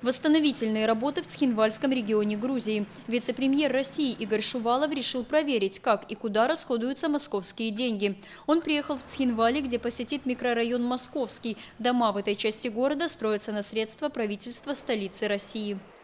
Восстановительные работы в Цхинвальском регионе Грузии. Вице-премьер России Игорь Шувалов решил проверить, как и куда расходуются московские деньги. Он приехал в Цхинвали, где посетит микрорайон Московский. Дома в этой части города строятся на средства правительства столицы России.